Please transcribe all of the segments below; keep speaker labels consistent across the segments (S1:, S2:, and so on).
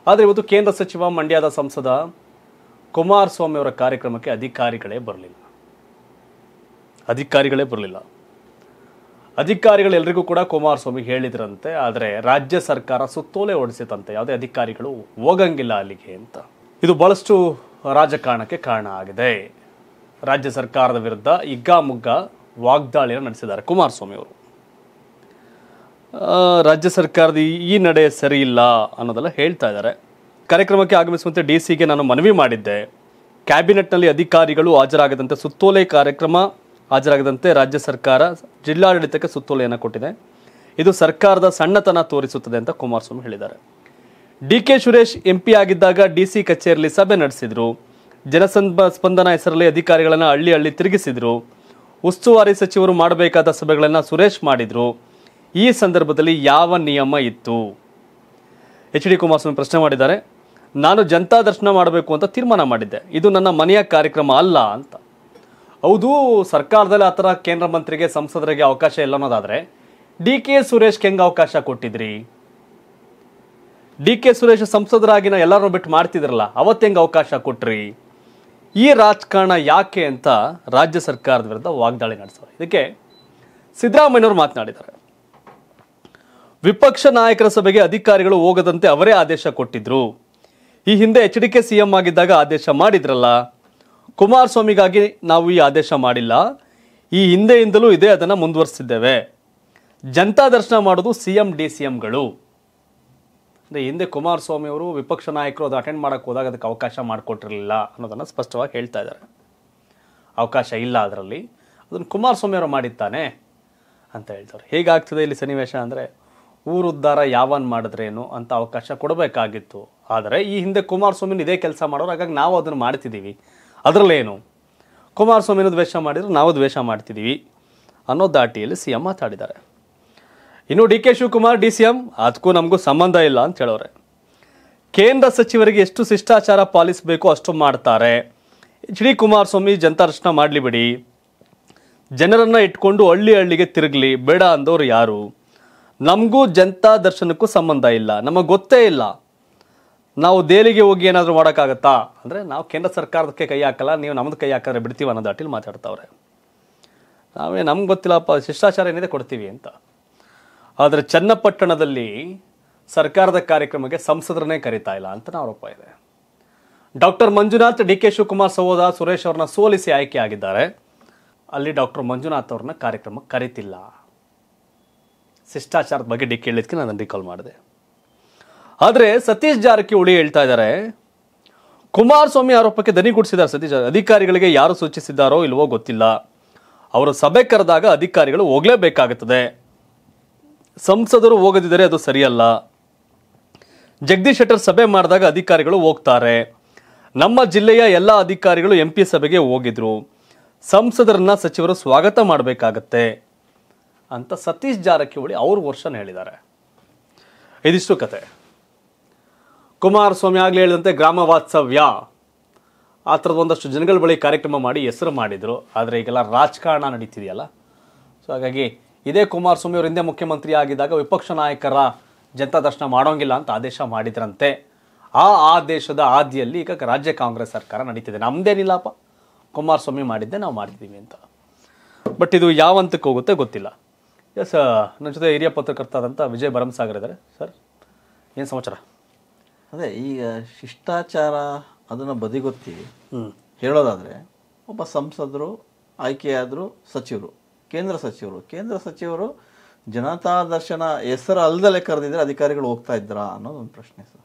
S1: ಆದರೆ ಇವತ್ತು ಕೇಂದ್ರ ಸಚಿವ ಮಂಡ್ಯದ ಸಂಸದ ಕುಮಾರಸ್ವಾಮಿ ಅವರ ಕಾರ್ಯಕ್ರಮಕ್ಕೆ ಅಧಿಕಾರಿಗಳೇ ಬರಲಿಲ್ಲ. ಅಧಿಕಾರಿಗಳೆಲ್ಲರಿಗೂ ಕೂಡ ಕುಮಾರಸ್ವಾಮಿ ಹೇಳಿದ್ರಂತೆ, ಆದರೆ ರಾಜ್ಯ ಸರ್ಕಾರ ಸುತ್ತೋಲೆ ಹೊಡಿಸಿತಂತೆ, ಯಾವುದೇ ಅಧಿಕಾರಿಗಳು ಹೋಗಂಗಿಲ್ಲ ಅಲ್ಲಿಗೆ ಅಂತ. ಇದು ಬಹಳಷ್ಟು ರಾಜಕಾರಣಕ್ಕೆ ಕಾರಣ ಆಗಿದೆ. ರಾಜ್ಯ ಸರ್ಕಾರದ ವಿರುದ್ಧ ಹಿಗ್ಗಾಮುಗ್ಗ ವಾಗ್ದಾಳಿಯನ್ನು ನಡೆಸಿದ್ದಾರೆ ಕುಮಾರಸ್ವಾಮಿ ಅವರು. ರಾಜ್ಯ ಸರ್ಕಾರದ ಈ ನಡೆ ಸರಿ ಇಲ್ಲ ಅನ್ನೋದೆಲ್ಲ ಹೇಳ್ತಾ ಇದ್ದಾರೆ. ಕಾರ್ಯಕ್ರಮಕ್ಕೆ ಆಗಮಿಸುವಂತೆ ಡಿಸಿಗೆ ನಾನು ಮನವಿ ಮಾಡಿದ್ದೆ. ಕ್ಯಾಬಿನೆಟ್ನಲ್ಲಿ ಅಧಿಕಾರಿಗಳು ಹಾಜರಾಗದಂತೆ ಸುತ್ತೋಲೆ ಕಾರ್ಯಕ್ರಮ ಹಾಜರಾಗದಂತೆ ರಾಜ್ಯ ಸರ್ಕಾರ ಜಿಲ್ಲಾಡಳಿತಕ್ಕೆ ಸುತ್ತೋಲೆಯನ್ನು ಕೊಟ್ಟಿದೆ. ಇದು ಸರ್ಕಾರದ ಸಣ್ಣತನ ತೋರಿಸುತ್ತದೆ ಅಂತ ಕುಮಾರಸ್ವಾಮಿ ಹೇಳಿದ್ದಾರೆ. ಡಿ.ಕೆ. ಸುರೇಶ್ ಎಂಪಿ ಆಗಿದ್ದಾಗ ಡಿಸಿ ಕಚೇರಿಯಲ್ಲಿ ಸಭೆ ನಡೆಸಿದ್ರು. ಜನಸ್ಪಂದನ ಹೆಸರಲ್ಲಿ ಅಧಿಕಾರಿಗಳನ್ನು ಹಳ್ಳಿ ತಿರುಗಿಸಿದ್ರು. ಉಸ್ತುವಾರಿ ಸಚಿವರು ಮಾಡಬೇಕಾದ ಸಭೆಗಳನ್ನು ಸುರೇಶ್ ಮಾಡಿದ್ರು. ಈ ಸಂದರ್ಭದಲ್ಲಿ ಯಾವ ನಿಯಮ ಇತ್ತು? ಎಚ್.ಡಿ. ಕುಮಾರಸ್ವಾಮಿ ಪ್ರಶ್ನೆ ಮಾಡಿದ್ದಾರೆ. ನಾನು ಜನತಾ ದರ್ಶನ ಮಾಡಬೇಕು ಅಂತ ತೀರ್ಮಾನ ಮಾಡಿದ್ದೆ. ಇದು ನನ್ನ ಮನೆಯ ಕಾರ್ಯಕ್ರಮ ಅಲ್ಲ ಅಂತ. ಹೌದು, ಸರ್ಕಾರದಲ್ಲಿ ಆ ಥರ ಕೇಂದ್ರ ಮಂತ್ರಿಗೆ ಸಂಸದರಿಗೆ ಅವಕಾಶ ಇಲ್ಲ ಅನ್ನೋದಾದರೆ ಡಿ.ಕೆ. ಸುರೇಶ್ಗೆ ಹೆಂಗೆ ಅವಕಾಶ ಕೊಟ್ಟಿದ್ರಿ? ಡಿ.ಕೆ. ಸುರೇಶ್ ಸಂಸದರಾಗಿನ ಎಲ್ಲರೂ ಬಿಟ್ಟು ಮಾಡ್ತಿದ್ರಲ್ಲ, ಅವತ್ತು ಹೆಂಗೆ ಅವಕಾಶ ಕೊಟ್ರಿ? ಈ ರಾಜಕಾರಣ ಯಾಕೆ ಅಂತ ರಾಜ್ಯ ಸರ್ಕಾರದ ವಿರುದ್ಧ ವಾಗ್ದಾಳಿ ನಡೆಸಿದ್ದಾರೆ. ಇದಕ್ಕೆ ಸಿದ್ದರಾಮಯ್ಯನವರು ಮಾತನಾಡಿದ್ದಾರೆ. ವಿಪಕ್ಷ ನಾಯಕರ ಸಭೆಗೆ ಅಧಿಕಾರಿಗಳು ಹೋಗದಂತೆ ಅವರೇ ಆದೇಶ ಕೊಟ್ಟಿದ್ರು. ಈ ಹಿಂದೆ ಎಚ್.ಡಿ.ಕೆ. ಸಿಎಂ ಆಗಿದ್ದಾಗ ಆದೇಶ ಮಾಡಿದ್ರಲ್ಲ. ಕುಮಾರಸ್ವಾಮಿಗಾಗಿ ನಾವು ಈ ಆದೇಶ ಮಾಡಿಲ್ಲ. ಈ ಹಿಂದೆಯಿಂದಲೂ ಇದೆ, ಅದನ್ನು ಮುಂದುವರಿಸಿದ್ದೇವೆ. ಜನತಾ ದರ್ಶನ ಮಾಡೋದು ಸಿಎಂ ಡಿ.ಸಿ.ಎಂಗಳು. ಅಂದರೆ ಹಿಂದೆ ಕುಮಾರಸ್ವಾಮಿ ಅವರು ವಿಪಕ್ಷ ನಾಯಕರು ಅದು ಅಟೆಂಡ್ ಮಾಡೋಕ್ಕೆ ಹೋದಾಗ ಅದಕ್ಕೆ ಅವಕಾಶ ಮಾಡಿಕೊಟ್ಟಿರಲಿಲ್ಲ ಅನ್ನೋದನ್ನು ಸ್ಪಷ್ಟವಾಗಿ ಹೇಳ್ತಾ ಇದ್ದಾರೆ. ಅವಕಾಶ ಇಲ್ಲ ಅದರಲ್ಲಿ, ಅದನ್ನು ಕುಮಾರಸ್ವಾಮಿ ಅವರು ಮಾಡಿದ್ದಾನೆ ಅಂತ ಹೇಳ್ತಾರೆ. ಹೇಗಾಗ್ತದೆ ಇಲ್ಲಿ ಸನ್ನಿವೇಶ ಅಂದರೆ, ಊರುದ್ಧಾರ ಯಾವನ್ ಮಾಡಿದ್ರೇನು ಅಂತ ಅವಕಾಶ ಕೊಡಬೇಕಾಗಿತ್ತು. ಆದರೆ ಈ ಹಿಂದೆ ಕುಮಾರಸ್ವಾಮಿನ ಇದೇ ಕೆಲಸ ಮಾಡೋರು, ಹಾಗಾಗಿ ನಾವು ಅದನ್ನು ಮಾಡ್ತಿದ್ದೀವಿ. ಅದರಲ್ಲೇನು, ಕುಮಾರಸ್ವಾಮಿನ ದ್ವೇಷ ಮಾಡಿದ್ರು ನಾವು ದ್ವೇಷ ಮಾಡ್ತಿದ್ದೀವಿ ಅನ್ನೋ ದಾಟಿಯಲ್ಲಿ ಸಿಎಂ ಮಾತಾಡಿದ್ದಾರೆ. ಇನ್ನು ಡಿ.ಕೆ. ಶಿವಕುಮಾರ್ ಡಿ.ಸಿ.ಎಂ ಅದಕ್ಕೂ ನಮಗೂ ಸಂಬಂಧ ಇಲ್ಲ ಅಂತ ಹೇಳೋರೆ. ಕೇಂದ್ರ ಸಚಿವರಿಗೆ ಎಷ್ಟು ಶಿಷ್ಟಾಚಾರ ಪಾಲಿಸಬೇಕು ಅಷ್ಟು ಮಾಡ್ತಾರೆ. ಎಚ್.ಡಿ. ಕುಮಾರಸ್ವಾಮಿ ಜನತಾ ದರ್ಶನ ಮಾಡಲಿ ಬಿಡಿ, ಜನರನ್ನು ಇಟ್ಕೊಂಡು ಹಳ್ಳಿಗೆ ತಿರುಗಲಿ, ಬೇಡ ಅಂದವರು ಯಾರು? ನಮಗೂ ಜನತಾ ದರ್ಶನಕ್ಕೂ ಸಂಬಂಧ ಇಲ್ಲ, ನಮಗೆ ಗೊತ್ತೇ ಇಲ್ಲ. ನಾವು ದೆಹಲಿಗೆ ಹೋಗಿ ಏನಾದರೂ ಮಾಡೋಕ್ಕಾಗತ್ತಾ ಅಂದರೆ, ನಾವು ಕೇಂದ್ರ ಸರ್ಕಾರದಕ್ಕೆ ಕೈ ಹಾಕಲ್ಲ, ನೀವು ನಮ್ಮದು ಕೈ ಹಾಕಿದ್ರೆ ಬಿಡ್ತೀವಿ ಅನ್ನೋ ದಾಟಿಲಿ ಮಾತಾಡ್ತಾವ್ರೆ. ನಮ್ಗೆ ಗೊತ್ತಿಲ್ಲಪ್ಪ, ಶಿಷ್ಟಾಚಾರ ಏನಿದೆ ಕೊಡ್ತೀವಿ ಅಂತ. ಆದರೆ ಚನ್ನಪಟ್ಟಣದಲ್ಲಿ ಸರ್ಕಾರದ ಕಾರ್ಯಕ್ರಮಕ್ಕೆ ಸಂಸದರನ್ನೇ ಕರೀತಾ ಇಲ್ಲ ಅಂತ ಆರೋಪ ಇದೆ. ಡಾಕ್ಟರ್ ಮಂಜುನಾಥ್ ಡಿ.ಕೆ. ಶಿವಕುಮಾರ್ ಸಹೋದರ ಸುರೇಶ್ ಅವ್ರನ್ನ ಸೋಲಿಸಿ ಆಯ್ಕೆ ಆಗಿದ್ದಾರೆ. ಅಲ್ಲಿ ಡಾಕ್ಟರ್ ಮಂಜುನಾಥ್ ಅವ್ರನ್ನ ಕಾರ್ಯಕ್ರಮಕ್ಕೆ ಕರೀತಿಲ್ಲ. ಶಿಷ್ಟಾಚಾರದ ಬಗ್ಗೆ ಡಿ.ಕೆ. ಹೇಳಿದ್ಕೆ ನಾನು ರಿಕಾಲ್ ಮಾಡಿದೆ. ಆದರೆ ಸತೀಶ್ ಜಾರಕಿಹೊಳಿ ಹೇಳ್ತಾ ಇದ್ದಾರೆ, ಕುಮಾರಸ್ವಾಮಿ ಆರೋಪಕ್ಕೆ ದನಿಗೂಡಿಸಿದ್ದಾರೆ ಸತೀಶ್. ಅಧಿಕಾರಿಗಳಿಗೆ ಯಾರು ಸೂಚಿಸಿದ್ದಾರೋ ಇಲ್ವೋ ಗೊತ್ತಿಲ್ಲ, ಅವರು ಸಭೆ ಕರೆದಾಗ ಅಧಿಕಾರಿಗಳು ಹೋಗಲೇಬೇಕಾಗುತ್ತದೆ. ಸಂಸದರು ಹೋಗದಿದ್ದರೆ ಅದು ಸರಿಯಲ್ಲ. ಜಗದೀಶ್ ಶೆಟ್ಟರ್ ಸಭೆ ಮಾಡಿದಾಗ ಅಧಿಕಾರಿಗಳು ಹೋಗ್ತಾರೆ. ನಮ್ಮ ಜಿಲ್ಲೆಯ ಎಲ್ಲ ಅಧಿಕಾರಿಗಳು MP ಸಭೆಗೆ ಹೋಗಿದ್ರು. ಸಂಸದರನ್ನ ಸಚಿವರು ಸ್ವಾಗತ ಮಾಡಬೇಕಾಗತ್ತೆ ಅಂತ ಸತೀಶ್ ಜಾರಕಿಹೊಳಿ ಅವ್ರ ವರ್ಷನ್ ಹೇಳಿದ್ದಾರೆ. ಇದಿಷ್ಟು ಕತೆ. ಕುಮಾರಸ್ವಾಮಿ ಆಗ್ಲೇ ಹೇಳಿದಂತೆ ಗ್ರಾಮ ವಾಸ್ತವ್ಯ ಆ ಥರದ ಒಂದಷ್ಟು ಜನಗಳ ಬಳಿ ಕಾರ್ಯಕ್ರಮ ಮಾಡಿ ಹೆಸರು ಮಾಡಿದ್ರು. ಆದರೆ ಈಗೆಲ್ಲ ರಾಜಕಾರಣ ನಡೀತಿದೆಯಲ್ಲ, ಸೊ ಹಾಗಾಗಿ ಇದೇ ಕುಮಾರಸ್ವಾಮಿ ಅವರು ಹಿಂದೆ ಮುಖ್ಯಮಂತ್ರಿ ಆಗಿದ್ದಾಗ ವಿಪಕ್ಷ ನಾಯಕರ ಜನತಾ ದರ್ಶನ ಮಾಡೋಂಗಿಲ್ಲ ಅಂತ ಆದೇಶ ಮಾಡಿದ್ರಂತೆ. ಆ ಆದೇಶದ ಆದಿಯಲ್ಲಿ ಈಗ ರಾಜ್ಯ ಕಾಂಗ್ರೆಸ್ ಸರ್ಕಾರ ನಡೀತಿದೆ. ನಮ್ದೇನಿಲ್ಲಪ್ಪ, ಕುಮಾರಸ್ವಾಮಿ ಮಾಡಿದ್ದೆ ನಾವು ಮಾಡ್ತಿದ್ದೀವಿ ಅಂತ. ಬಟ್ ಇದು ಯಾವ ಹಂತಕ್ಕೆ ಹೋಗುತ್ತೆ ಗೊತ್ತಿಲ್ಲ. ಎಸ್, ನನ್ನ ಜೊತೆ ಹಿರಿಯ ಪತ್ರಕರ್ತಾದಂಥ ವಿಜಯ್ ಭರಮಸಾಗರ್ ಇದ್ದಾರೆ. ಸರ್, ಏನು ಸಮಾಚಾರ?
S2: ಅದೇ ಈಗ ಶಿಷ್ಟಾಚಾರ ಅದನ್ನು ಬದಿಗೊತ್ತಿ ಹೇಳೋದಾದರೆ, ಒಬ್ಬ ಸಂಸದರು ಆಯ್ಕೆಯಾದರು, ಸಚಿವರು, ಕೇಂದ್ರ ಸಚಿವರು ಜನತಾ ದರ್ಶನ ಹೆಸರು ಅಲ್ದಲೆ ಕರೆದಿದ್ರೆ ಅಧಿಕಾರಿಗಳು ಹೋಗ್ತಾ ಇದ್ರಾ ಅನ್ನೋದು ಒಂದು ಪ್ರಶ್ನೆ ಸರ್.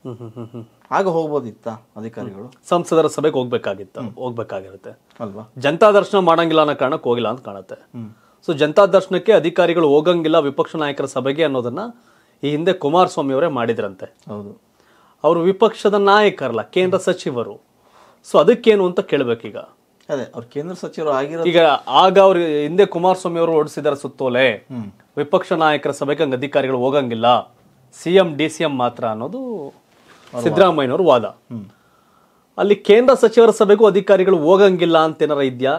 S2: ಆಗ ಹೋಗ್ಬೋದಿತ್ತ ಅಧಿಕಾರಿಗಳು?
S1: ಸಂಸದರ ಸಭೆಗೆ ಹೋಗ್ಬೇಕಾಗಿರುತ್ತೆ
S2: ಅಲ್ವಾ?
S1: ಜನತಾ ದರ್ಶನ ಮಾಡಂಗಿಲ್ಲ ಅನ್ನೋ ಕಾರಣಕ್ಕೆ ಹೋಗಿಲ್ಲ ಅಂತ ಕಾಣುತ್ತೆ. ಸೊ ಜನತಾ ದರ್ಶನಕ್ಕೆ ಅಧಿಕಾರಿಗಳು ಹೋಗಂಗಿಲ್ಲ ವಿಪಕ್ಷ ನಾಯಕರ ಸಭೆಗೆ ಅನ್ನೋದನ್ನ ಈ ಹಿಂದೆ ಕುಮಾರಸ್ವಾಮಿ ಅವರೇ ಮಾಡಿದ್ರಂತೆ.
S2: ಹೌದು,
S1: ಅವರು ವಿಪಕ್ಷದ ನಾಯಕರಲ್ಲ, ಕೇಂದ್ರ ಸಚಿವರು. ಸೊ ಅದಕ್ಕೇನು ಅಂತ ಕೇಳಬೇಕೀಗ.
S2: ಅದೇ ಅವ್ರು ಕೇಂದ್ರ ಸಚಿವರು ಆಗಿರೋ
S1: ಈಗ ಆಗ ಅವ್ರು ಹಿಂದೆ ಕುಮಾರಸ್ವಾಮಿ ಅವರು ಹೊರಡಿಸಿದಾರೆ ಸುತ್ತೋಲೆ, ವಿಪಕ್ಷ ನಾಯಕರ ಸಭೆಗೆ ಹಂಗ ಅಧಿಕಾರಿಗಳು ಹೋಗಂಗಿಲ್ಲ, ಸಿಎಂ ಡಿ.ಸಿ.ಎಂ ಮಾತ್ರ ಅನ್ನೋದು ಸಿದ್ದರಾಮಯ್ಯನವ್ರ ವಾದ. ಅಲ್ಲಿ ಕೇಂದ್ರ ಸಚಿವರ ಸಭೆಗೂ ಅಧಿಕಾರಿಗಳು ಹೋಗಂಗಿಲ್ಲ ಅಂತ ಏನಾರ ಇದೆಯಾ?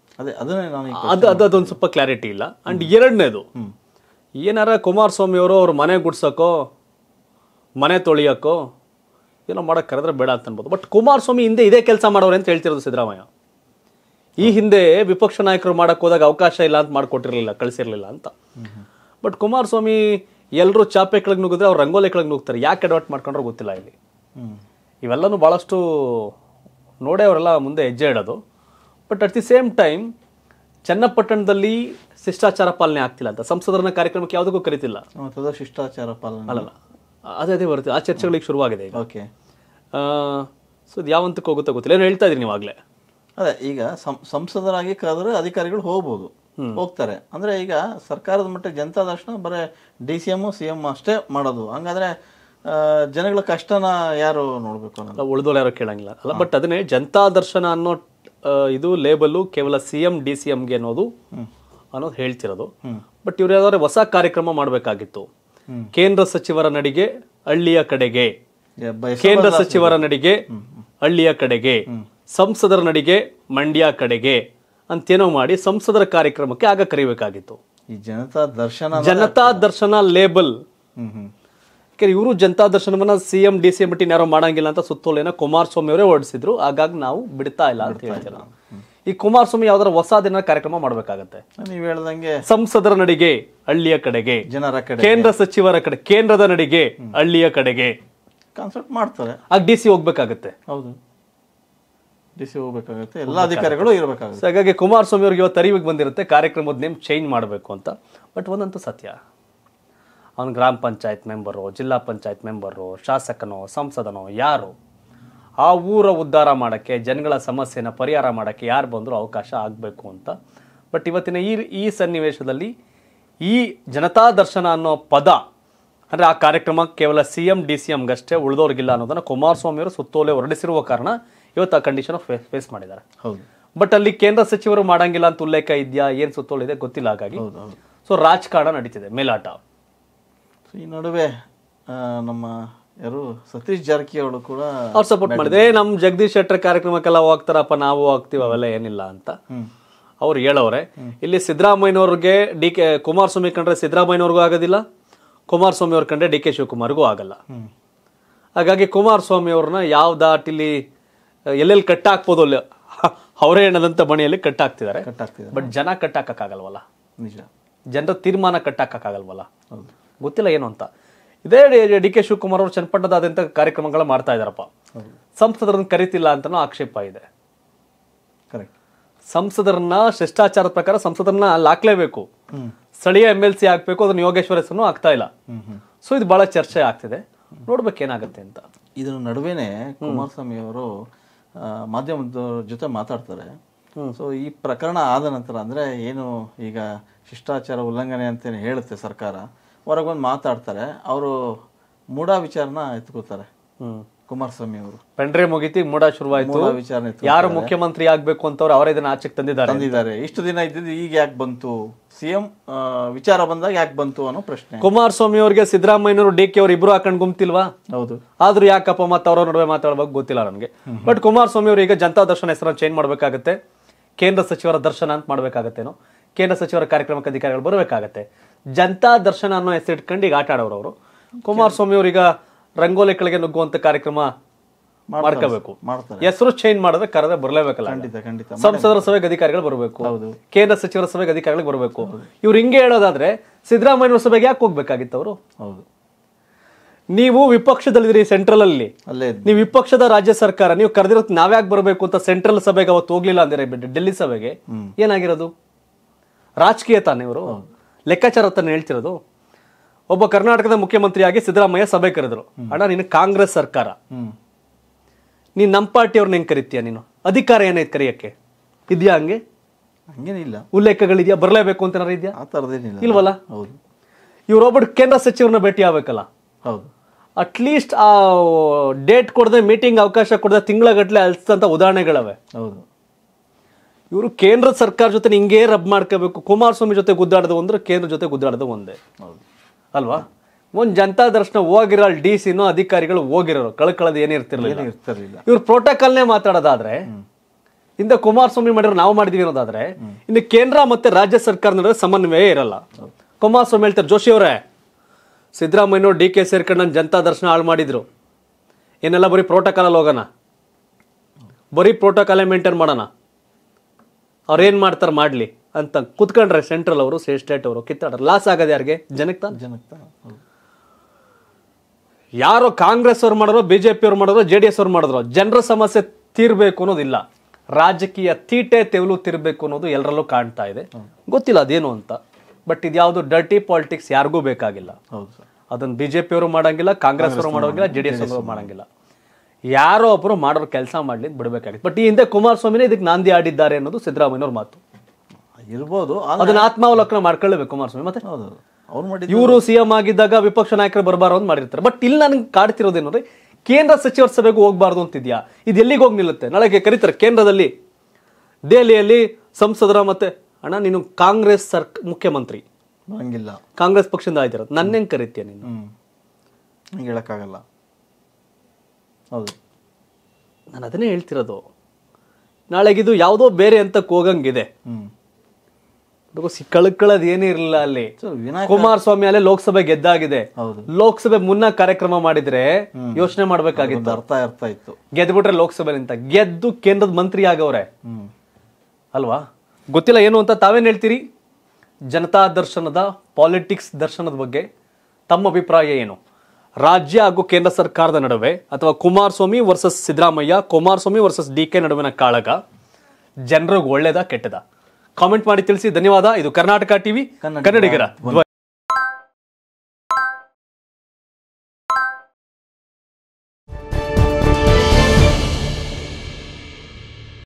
S1: ಅದೊಂದು ಸ್ವಲ್ಪ ಕ್ಲಾರಿಟಿ ಇಲ್ಲ. ಅಂಡ್ ಎರಡನೇದು, ಏನಾರ ಕುಮಾರಸ್ವಾಮಿ ಅವರು ಅವ್ರ ಮನೆ ಗುಡ್ಸಕ್ಕೋ, ಮನೆ ತೊಳಿಯಕ್ಕೋ, ಏನೋ ಮಾಡೋಕೆ ಕರೆದ್ರೆ ಬೇಡ ಅಂತ ಅನ್ಬೋದು. ಬಟ್ ಕುಮಾರಸ್ವಾಮಿ ಹಿಂದೆ ಇದೇ ಕೆಲಸ ಮಾಡೋರು ಅಂತ ಹೇಳ್ತಿರೋದು ಸಿದ್ದರಾಮಯ್ಯ. ಈ ಹಿಂದೆ ವಿಪಕ್ಷ ನಾಯಕರು ಮಾಡಕ್ಕೆ ಹೋದಾಗ ಅವಕಾಶ ಇಲ್ಲ ಅಂತ ಮಾಡಿಕೊಟ್ಟಿರಲಿಲ್ಲ, ಕಳಿಸಿರ್ಲಿಲ್ಲ ಅಂತ. ಬಟ್ ಕುಮಾರಸ್ವಾಮಿ ಎಲ್ಲರೂ ಚಾಪೆ ಕೆಳಗೆ ನುಗ್ಗಿದ್ರೆ ಅವ್ರು ರಂಗೋಲಿ ಕೆಳಗೆ ನುಗ್ತಾರೆ. ಯಾಕೆ ಅಡಾಪ್ಟ್ ಮಾಡ್ಕೊಂಡ್ರೆ ಗೊತ್ತಿಲ್ಲ ಇಲ್ಲಿ. ಇವೆಲ್ಲನೂ ಭಾಳಷ್ಟು ನೋಡೇ ಅವರೆಲ್ಲ ಮುಂದೆ ಹೆಜ್ಜೆ ಇಡೋದು. But at the same time ಚನ್ನಪಟ್ಟಣದಲ್ಲಿ ಶಿಷ್ಟಾಚಾರ ಪಾಲನೆ ಆಗ್ತಿಲ್ಲ ಅಂತ ಸಂಸದರನ್ನ ಕಾರ್ಯಕ್ರಮಕ್ಕೆ ಯಾವುದಕ್ಕೂ ಕರಿತಿಲ್ಲ.
S2: ಶಿಷ್ಟಾಚಾರ ಪಾಲನೆ
S1: ಅಲ್ಲಲ್ಲ, ಅದೇ ಬರುತ್ತೆ. ಆ ಚರ್ಚೆಗಳಿಗೆ ಶುರುವಾಗಿದೆ ಈಗ.
S2: ಓಕೆ.
S1: ಸೊ ಇದು ಯಾವ ಹಂತಕ್ಕೆ ಹೋಗುತ್ತೋ ಗೊತ್ತಿಲ್ಲ. ಏನು ಹೇಳ್ತಾ ಇದ್ರಿ ನೀವಾಗಲೇ?
S2: ಅದೇ ಈಗ ಸಂಸದರಾಗಿ ಕರೆದ್ರೆ ಅಧಿಕಾರಿಗಳು ಹೋಗ್ಬೋದು, ಹೋಗ್ತಾರೆ. ಅಂದ್ರೆ ಈಗ ಸರ್ಕಾರದ ಮಟ್ಟಿಗೆ ಜನತಾ ದರ್ಶನ ಬರೀ DCM CM ಅಷ್ಟೇ ಮಾಡೋದು. ಹಂಗಾದ್ರೆ ಜನಗಳ ಕಷ್ಟನ ಯಾರು ನೋಡ್ಬೇಕು ಅನ್ನೋದು
S1: ಉಳಿದೋಳು ಯಾರು ಕೇಳಂಗಿಲ್ಲ ಅಲ್ಲ. ಬಟ್ ಅದನ್ನೇ ಜನತಾ ದರ್ಶನ ಅನ್ನೋ ಇದು ಲೇಬಲ್ ಕೇವಲ CM DCMಗೆ ಅನ್ನೋದು ಹೇಳ್ತಿರೋದು. ಬಟ್ ಇವ್ರು ಯಾವ್ದಾದ್ರು ಹೊಸ ಕಾರ್ಯಕ್ರಮ ಮಾಡಬೇಕಾಗಿತ್ತು. ಕೇಂದ್ರ ಸಚಿವರ ನಡಿಗೆ ಹಳ್ಳಿಯ ಕಡೆಗೆ, ಕೇಂದ್ರ ಸಚಿವರ ನಡಿಗೆ ಹಳ್ಳಿಯ ಕಡೆಗೆ, ಸಂಸದರ ನಡಿಗೆ ಮಂಡ್ಯ ಕಡೆಗೆ ಅಂತೇನೋ ಮಾಡಿ ಸಂಸದರ ಕಾರ್ಯಕ್ರಮಕ್ಕೆ ಆಗ ಕರಿಬೇಕಾಗಿತ್ತು.
S2: ಈ ಜನತಾ
S1: ದರ್ಶನ ಲೇಬಲ್. ಇವರು ಜನತಾ ದರ್ಶನವನ್ನ CM DCM ಬಿಟ್ಟು ಯಾರೋ ಮಾಡಂಗಿಲ್ಲ ಅಂತ ಸುತ್ತೋಲೆನ ಕುಮಾರಸ್ವಾಮಿ ಅವರೇ ಹೊರಡಿಸಿದ್ರು. ಹಾಗಾಗಿ ನಾವು ಬಿಡ್ತಾ ಇಲ್ಲ ಅಂತ ಹೇಳ್ತೀರ. ಈ ಕುಮಾರಸ್ವಾಮಿ ಯಾವ್ದಾರ ಹೊಸ ದಿನ ಕಾರ್ಯಕ್ರಮ ಮಾಡ್ಬೇಕಾಗತ್ತೆ.
S2: ನೀವ್ ಹೇಳ್ದಂಗೆ
S1: ಸಂಸದರ ನಡಿಗೆ ಹಳ್ಳಿಯ ಕಡೆಗೆ,
S2: ಜನರ ಕಡೆ,
S1: ಕೇಂದ್ರ ಸಚಿವರ ಕಡೆ, ಕೇಂದ್ರದ ನಡಿಗೆ ಹಳ್ಳಿಯ ಕಡೆಗೆ
S2: ಕಾನ್ಸೆಪ್ಟ್ ಮಾಡ್ತಾರೆ.
S1: ಆಗ DC ಹೋಗ್ಬೇಕಾಗತ್ತೆ.
S2: ಹೌದು, DC ಹೋಗ್ಬೇಕಾಗುತ್ತೆ, ಎಲ್ಲ ಅಧಿಕಾರಿಗಳು ಇರಬೇಕಾಗುತ್ತೆ.
S1: ಹಾಗಾಗಿ ಕುಮಾರಸ್ವಾಮಿ ಅವ್ರಿಗೆ ಇವತ್ತು ಅರಿವಿಗೆ ಬಂದಿರುತ್ತೆ ಕಾರ್ಯಕ್ರಮದ ನೇಮ್ ಚೇಂಜ್ ಮಾಡಬೇಕು ಅಂತ. ಬಟ್ ಒಂದಂತೂ ಸತ್ಯ, ಅವನು ಗ್ರಾಮ ಪಂಚಾಯತ್ ಮೆಂಬರು, ಜಿಲ್ಲಾ ಪಂಚಾಯತ್ ಮೆಂಬರು, ಶಾಸಕನೋ ಸಂಸದನೋ ಯಾರು, ಆ ಊರ ಉದ್ಧಾರ ಮಾಡೋಕ್ಕೆ, ಜನಗಳ ಸಮಸ್ಯೆನ ಪರಿಹಾರ ಮಾಡೋಕ್ಕೆ ಯಾರು ಬಂದರೂ ಅವಕಾಶ ಆಗಬೇಕು ಅಂತ. ಬಟ್ ಇವತ್ತಿನ ಈ ಸನ್ನಿವೇಶದಲ್ಲಿ ಈ ಜನತಾ ದರ್ಶನ ಅನ್ನೋ ಪದ ಅಂದರೆ ಆ ಕಾರ್ಯಕ್ರಮ ಕೇವಲ CM DCMಗಷ್ಟೇ, ಉಳಿದವ್ರಿಗಿಲ್ಲ ಅನ್ನೋದನ್ನು ಕುಮಾರಸ್ವಾಮಿ ಅವರು ಸುತ್ತೋಲೆ ಹೊರಡಿಸಿರುವ ಕಾರಣ ಇವತ್ತು ಆ ಕಂಡೀಷನ್ ಫೇಸ್ ಮಾಡಿದ್ದಾರೆ.
S2: ಹೌದು.
S1: ಬಟ್ ಅಲ್ಲಿ ಕೇಂದ್ರ ಸಚಿವರು ಮಾಡಂಗಿಲ್ಲ ಅಂತ ಉಲ್ಲೇಖ ಇದೆಯಾ, ಏನು ಸುತ್ತೋಲಿದೆ ಗೊತ್ತಿಲ್ಲ. ಹಾಗಾಗಿ ಸೊ ರಾಜಕಾರಣ ನಡೀತಿದೆ, ಮೇಲಾಟ.
S2: ಈ ನಡುವೆ ನಮ್ಮ ಯಾರು ಸತೀಶ್ ಜಾರಕಿಹೊಳಿ ಕೂಡ
S1: ಅವ್ರು ಸಪೋರ್ಟ್ ಮಾಡಿದೆ. ನಮ್ಮ ಜಗದೀಶ್ ಶೆಟ್ಟರ್ ಕಾರ್ಯಕ್ರಮಕ್ಕೆಲ್ಲ ಹೋಗ್ತಾರಪ್ಪ, ನಾವು ಹೋಗ್ತೀವಿ, ಅವೆಲ್ಲ ಏನಿಲ್ಲ ಅಂತ ಅವ್ರು ಹೇಳೋರೆ. ಇಲ್ಲಿ ಸಿದ್ದರಾಮಯ್ಯನವ್ರಿಗೆ ಕುಮಾರಸ್ವಾಮಿ ಕಂಡ್ರೆ ಸಿದ್ದರಾಮಯ್ಯನವ್ರಿಗೂ ಆಗೋದಿಲ್ಲ, ಕುಮಾರಸ್ವಾಮಿ ಅವ್ರ ಕಂಡ್ರೆ DK ಶಿವಕುಮಾರ್ಗೂ ಆಗಲ್ಲ. ಹಾಗಾಗಿ ಕುಮಾರಸ್ವಾಮಿ ಅವ್ರನ್ನ ಯಾವ ದಾಟಿಲಿ ಎಲ್ಲೆಲ್ಲಿ ಕಟ್ಟಾಕ್ಬೋದು ಅಲ್ಲಿ ಅವರೇ ಎಣ್ಣದಂತ ಬಣಿಯಲ್ಲಿ ಕಟ್ಟಾಕ್ತಿದ್ದಾರೆ. ಬಟ್ ಜನ ಕಟ್ಟಾಕಕ್ಕಾಗಲ್ವಲ್ಲ,
S2: ನಿಜ.
S1: ಜನರ ತೀರ್ಮಾನ ಕಟ್ಟಾಕಕ್ಕಾಗಲ್ವಲ್ಲ, ಗೊತ್ತಿಲ್ಲ ಏನು ಅಂತ. ಇದೇ DK ಶಿವಕುಮಾರ್ ಅವರು ಚನ್ನಪಟ್ಟಣದಾದ್ಯಂತ ಕಾರ್ಯಕ್ರಮಗಳ ಮಾಡ್ತಾ ಇದಾರಪ್ಪ. ಸಂಸದರನ್ನ ಕರಿತಿಲ್ಲ ಅಂತನೂ ಆಕ್ಷೇಪ ಇದೆ. ಸಂಸದರನ್ನ ಶಿಷ್ಟಾಚಾರದ ಪ್ರಕಾರ ಸಂಸದರನ್ನ ಅಲ್ಲಿ ಹಾಕ್ಲೇಬೇಕು, ಸ್ಥಳೀಯ MLC ಹಾಕ್ಬೇಕು, ಅದನ್ನ ಯೋಗೇಶ್ವರ ಹೆಸರು ಆಗ್ತಾ ಇಲ್ಲ. ಸೊ ಇದು ಬಹಳ ಚರ್ಚೆ ಆಗ್ತಿದೆ, ನೋಡ್ಬೇಕೇನಾಗತ್ತೆ ಅಂತ.
S2: ಇದ್ರ ನಡುವೆನೆ ಕುಮಾರಸ್ವಾಮಿ ಅವರು ಮಾಧ್ಯಮದ ಜೊತೆ ಮಾತಾಡ್ತಾರೆ. ಸೊ ಈ ಪ್ರಕರಣ ಆದ ನಂತರ ಅಂದ್ರೆ ಏನು ಈಗ ಶಿಷ್ಟಾಚಾರ ಉಲ್ಲಂಘನೆ ಅಂತ ಹೇಳುತ್ತೆ ಸರ್ಕಾರ, ಹೊರಗೊಂದು ಮಾತಾಡ್ತಾರೆ. ಅವರು ಮೂಡಾ ವಿಚಾರನ ಎತ್ಕೋತಾರೆ ಕುಮಾರಸ್ವಾಮಿ ಅವರು.
S1: ಪೆಂಡ್ರೆ ಮುಗಿತಿ ಮೂಡಾ ಶುರುವಾಯ್ತು,
S2: ವಿಚಾರಣೆ
S1: ಯಾರು ಮುಖ್ಯಮಂತ್ರಿ ಆಗ್ಬೇಕು ಅಂತ ಅವರೇ ಇದನ್ನ ಆಚೆಗೆ ತಂದಿದ್ದಾರೆ.
S2: ಇಷ್ಟು ದಿನ ಇದ್ದಿದ್ದು ಈಗ ಯಾಕೆ ಬಂತು, CM ವಿಚಾರ ಬಂದಾಗ ಯಾಕೆ ಬಂತು ಅನ್ನೋ ಪ್ರಶ್ನೆ.
S1: ಕುಮಾರಸ್ವಾಮಿ ಅವರಿಗೆ ಸಿದ್ದರಾಮಯ್ಯನವರು DK ಅವ್ರು ಇಬ್ರು ಹಾಕೊಂಡ್ ಗುಂತಿಲ್ವಾ?
S2: ಹೌದು.
S1: ಆದ್ರೂ ಯಾಕಪ್ಪ ಮತ್ತೆ ಅವ್ರ ನಡುವೆ ಮಾತಾಡ್ಬೇಕು ಗೊತ್ತಿಲ್ಲ ನನಗೆ. ಬಟ್ ಕುಮಾರಸ್ವಾಮಿ ಅವರು ಈಗ ಜನತಾ ದರ್ಶನ ಹೆಸರನ್ನು ಚೇಂಜ್ ಮಾಡ್ಬೇಕಾಗತ್ತೆ, ಕೇಂದ್ರ ಸಚಿವರ ದರ್ಶನ ಅಂತ ಮಾಡ್ಬೇಕಾಗತ್ತೇನೋ, ಕೇಂದ್ರ ಸಚಿವರ ಕಾರ್ಯಕ್ರಮಕ್ಕೆ ಅಧಿಕಾರಿಗಳು ಬರಬೇಕಾಗತ್ತೆ. ಜನತಾ ದರ್ಶನ ಅನ್ನೋ ಹೆಸರು ಇಟ್ಕೊಂಡು ಈಗ ಆಟ ಆಡೋರು ಅವರು. ಕುಮಾರಸ್ವಾಮಿ ಅವ್ರೀಗ ರಂಗೋಲಿ ಕೆಳಗೆ ನುಗ್ಗುವಂತ ಕಾರ್ಯಕ್ರಮ ಮಾಡ್ಕೋಬೇಕು. ಹೆಸರು ಚೇಂಜ್ ಮಾಡಿದ್ರೆ ಕರೆದ್ರೆ ಬರಲೇಬೇಕಲ್ಲ. ಸಂಸದರ ಸಭೆಗೆ ಅಧಿಕಾರಿಗಳು ಬರಬೇಕು, ಕೇಂದ್ರ ಸಚಿವರ ಸಭೆಗೆ ಅಧಿಕಾರಿಗಳು ಬರಬೇಕು. ಇವ್ರು ಹಿಂಗೆ ಹೇಳೋದಾದ್ರೆ ಸಿದ್ದರಾಮಯ್ಯ ಸಭೆಗೆ ಯಾಕೆ ಹೋಗ್ಬೇಕಾಗಿತ್ತು ಅವರು?
S2: ಹೌದು.
S1: ನೀವು ವಿಪಕ್ಷದಲ್ಲಿದ್ರಿ, ಸೆಂಟ್ರಲ್ ಅಲ್ಲಿ ನೀವು ವಿಪಕ್ಷದ ರಾಜ್ಯ ಸರ್ಕಾರ, ನೀವು ಕರೆದಿರೋದು ನಾವ್ಯಾಕೆ ಬರಬೇಕು ಅಂತ ಸೆಂಟ್ರಲ್ ಸಭೆಗೆ ಅವತ್ತು ಹೋಗ್ಲಿಲ್ಲ ಅಂದ್ರೆ ಡೆಲ್ಲಿ ಸಭೆಗೆ ಏನಾಗಿರೋದು? ರಾಜಕೀಯ ತಾನೇ ಇವರು, ಲೆಕ್ಕಾಚಾರ ತಾನೇ ಹೇಳ್ತಿರೋದು. ಒಬ್ಬ ಕರ್ನಾಟಕದ ಮುಖ್ಯಮಂತ್ರಿಯಾಗಿ ಸಿದ್ದರಾಮಯ್ಯ ಸಭೆ ಕರೆದ್ರು. ಅಣ್ಣ ನೀನು ಕಾಂಗ್ರೆಸ್ ಸರ್ಕಾರ, ನೀನ್ ನಮ್ಮ ಪಾರ್ಟಿಯವ್ರನ್ನ ಹೆಂಗ್ ಕರಿತೀಯ? ನೀನು ಅಧಿಕಾರ ಏನೈತೆ ಕರಿಯಕ್ಕೆ? ಇದೆಯಾ ಹಂಗೆ?
S2: ಹಂಗೇನಿಲ್ಲ,
S1: ಉಲ್ಲೇಖಗಳಿದ್ಯಾ? ಬರಲೇಬೇಕು ಅಂತ ಏನಾರು ಇದೆಯಾ? ಇಲ್ವಲ್ಲ. ಇವ್ರೊಬ್ಬರು ಕೇಂದ್ರ ಸಚಿವರನ್ನ ಭೇಟಿ ಆಗ್ಬೇಕಲ್ಲ.
S2: ಹೌದು.
S1: ಅಟ್ಲೀಸ್ಟ್ ಆ ಡೇಟ್ ಕೊಡದೆ, ಮೀಟಿಂಗ್ ಅವಕಾಶ ಕೊಡದೆ ತಿಂಗಳಗಟ್ಲೆ ಅಲ್ಸಂತ ಉದಾಹರಣೆಗಳವೆ.
S2: ಹೌದು.
S1: ಇವರು ಕೇಂದ್ರ ಸರ್ಕಾರ ಜೊತೆ ಹಿಂಗೇ ರಬ್ ಮಾಡ್ಕೋಬೇಕು. ಕುಮಾರಸ್ವಾಮಿ ಜೊತೆ ಗುದ್ದಾಡೋದು ಅಂದ್ರೆ ಕೇಂದ್ರ ಜೊತೆ ಗುದ್ದಾಡೋದು ಒಂದೇ ಅಲ್ವಾ? ಒಂದ್ ಜನತಾ ದರ್ಶನ ಹೋಗಿರೋ DCನೋ ಅಧಿಕಾರಿಗಳು ಹೋಗಿರೋರು, ಕಳ್ಕೊಳ್ಳೋದು ಏನಿರ್ತಿರ್ಲಿಲ್ಲ. ಇವ್ರು ಪ್ರೋಟೋಕಾಲ್ನೇ ಮಾತಾಡೋದಾದ್ರೆ, ಇಂದ ಕುಮಾರಸ್ವಾಮಿ ಮಾಡಿರೋ ನಾವು ಮಾಡಿದೀವಿ ಅನ್ನೋದಾದ್ರೆ, ಇನ್ನು ಕೇಂದ್ರ ಮತ್ತೆ ರಾಜ್ಯ ಸರ್ಕಾರ ನಡುವೆ ಸಮನ್ವಯ ಇರಲ್ಲ. ಕುಮಾರಸ್ವಾಮಿ ಹೇಳ್ತಾರೆ, ಜೋಶಿ ಅವರೇ ಸಿದ್ದರಾಮಯ್ಯನವ್ರು DK ಸೇರ್ಕೊಂಡು ನನ್ನ ಜನತಾ ದರ್ಶನ ಹಾಳು ಮಾಡಿದ್ರು, ಏನೆಲ್ಲ ಬರೀ ಪ್ರೋಟೋಕಾಲಲ್ಲಿ ಹೋಗೋಣ, ಬರೀ ಪ್ರೋಟೋಕಾಲೇ ಮೇಂಟೈನ್ ಮಾಡೋಣ, ಅವ್ರೇನ್ ಮಾಡ್ತಾರೆ ಮಾಡ್ಲಿ ಅಂತ ಕುತ್ಕೊಂಡ್ರೆ ಸೆಂಟ್ರಲ್ ಅವರು ಸ್ಟೇಟ್ ಅವರು ಕಿತ್ತಾಡ್ರೆ ಲಾಸ್ ಆಗೋದು ಯಾರಿಗೆ? ಜನಕ್ಕೆ ತಾನೆ. ಯಾರೋ ಕಾಂಗ್ರೆಸ್ ಅವ್ರು ಮಾಡಿದ್ರು, ಬಿಜೆಪಿ ಅವ್ರು ಮಾಡಿದ್ರು, JDS ಅವ್ರು ಮಾಡಿದ್ರು, ಜನರ ಸಮಸ್ಯೆ ತೀರ್ಬೇಕು ಅನ್ನೋದಿಲ್ಲ. ರಾಜಕೀಯ ತೀಟೆ ತೆವಲು ತೀರ್ಬೇಕು ಅನ್ನೋದು ಎಲ್ಲರಲ್ಲೂ ಕಾಣ್ತಾ ಇದೆ. ಗೊತ್ತಿಲ್ಲ ಅದೇನು ಅಂತ. ಬಟ್ ಇದ್ಯಾವುದು ಡರ್ಟಿ ಪಾಲಿಟಿಕ್ಸ್ ಯಾರಿಗೂ ಬೇಕಾಗಿಲ್ಲ. ಅದನ್ನ ಬಿಜೆಪಿ ಅವರು ಮಾಡಂಗಿಲ್ಲ, ಕಾಂಗ್ರೆಸ್ ಅವರು ಮಾಡೋಂಗಿಲ್ಲ, JDS ಅವರು ಮಾಡಂಗಿಲ್ಲ. ಯಾರೋ ಒಬ್ರು ಮಾಡೋರು ಕೆಲಸ ಮಾಡ್ಲಿ ಬಿಡ್ಬೇಕಾಗಿತ್ತು. ಬಟ್ ಈ ಹಿಂದೆ ಕುಮಾರಸ್ವಾಮಿನೇ ಇದಕ್ಕೆ ನಾಂದಿ ಆಡಿದ್ದಾರೆ ಅನ್ನೋದು ಸಿದ್ದರಾಮಯ್ಯವ್ರ ಮಾತು
S2: ಇರ್ಬೋದು.
S1: ಅದನ್ನ ಆತ್ಮಾವಲೋಕನ ಮಾಡ್ಕೊಳ್ಳೇಬೇಕು ಕುಮಾರಸ್ವಾಮಿ. ಮತ್ತೆ
S2: ಅವ್ರು
S1: ಇವರು CM ಆಗಿದ್ದಾಗ ವಿಪಕ್ಷ ನಾಯಕರು ಬರಬಾರದು ಅಂತ ಮಾಡಿರ್ತಾರೆ. ಬಟ್ ಇಲ್ಲಿ ನನಗೆ ಕಾಡ್ತಿರೋದೇನಂದ್ರೆ ಕೇಂದ್ರ ಸಚಿವರ ಸಭೆಗೂ ಹೋಗ್ಬಾರ್ದು ಅಂತಿದ್ಯಾ? ಇದು ಎಲ್ಲಿಗೆ ಹೋಗಿ ನಿಲ್ಲುತ್ತೆ? ನಾಳೆಗೆ ಕರೀತಾರೆ ಕೇಂದ್ರದಲ್ಲಿ, ದೆಹಲಿಯಲ್ಲಿ ಸಂಸದರ ಮತ್ತೆ ಅಣ್ಣ ನೀನು ಕಾಂಗ್ರೆಸ್ ಮುಖ್ಯಮಂತ್ರಿ,
S2: ಹಂಗಿಲ್ಲ,
S1: ಕಾಂಗ್ರೆಸ್ ಪಕ್ಷದಿಂದ ಆಯ್ತಿರೋದು, ನನ್ನ ಹೆಂಗ್ ಕರೀತೀಯ ನೀನು?
S2: ಹಂಗೆ ಹೇಳಕ್ಕಾಗಲ್ಲ. ಹೌದು,
S1: ನಾನು ಅದನ್ನೇ ಹೇಳ್ತಿರೋದು. ನಾಳೆಗಿದು ಯಾವುದೋ ಬೇರೆ ಅಂತಕ್ಕೆ ಹೋಗಂಗಿದೆ. ಕಳ್ಕೊಳ್ಳೋದು ಏನೇ ಇರಲಿಲ್ಲ ಅಲ್ಲಿ. ಕುಮಾರಸ್ವಾಮಿ ಅಲ್ಲೇ ಲೋಕಸಭೆ ಗೆದ್ದಾಗಿದೆ. ಲೋಕಸಭೆ ಮುನ್ನ ಕಾರ್ಯಕ್ರಮ ಮಾಡಿದ್ರೆ ಯೋಚನೆ ಮಾಡ್ಬೇಕಾಗಿತ್ತು.
S2: ಅರ್ಥ ಇತ್ತು.
S1: ಗೆದ್ಬಿಟ್ರೆ ಲೋಕಸಭೆ ನಿಂತ ಗೆದ್ದು ಕೇಂದ್ರದ ಮಂತ್ರಿ ಆಗವ್ರೆ ಅಲ್ವಾ? ಗೊತ್ತಿಲ್ಲ ಏನು ಅಂತ. ತಾವೇನ್ ಹೇಳ್ತೀರಿ ಜನತಾ ದರ್ಶನದ ಪಾಲಿಟಿಕ್ಸ್ ದರ್ಶನದ ಬಗ್ಗೆ? ತಮ್ಮ ಅಭಿಪ್ರಾಯ ಏನು? ರಾಜ್ಯ ಹಾಗೂ ಕೇಂದ್ರ ಸರ್ಕಾರದ ನಡುವೆ ಅಥವಾ Kumaraswamy versus Siddaramaiah, Kumaraswamy versus DK ನಡುವಿನ ಕಾಳಗ ಜನರಿಗೆ ಒಳ್ಳೇದಾ ಕೆಟ್ಟದಾ? ಕಾಮೆಂಟ್ ಮಾಡಿ ತಿಳಿಸಿ. ಧನ್ಯವಾದ. ಇದು ಕರ್ನಾಟಕ ಟಿವಿ, ಕನ್ನಡಿಗರ ಧ್ವನಿ.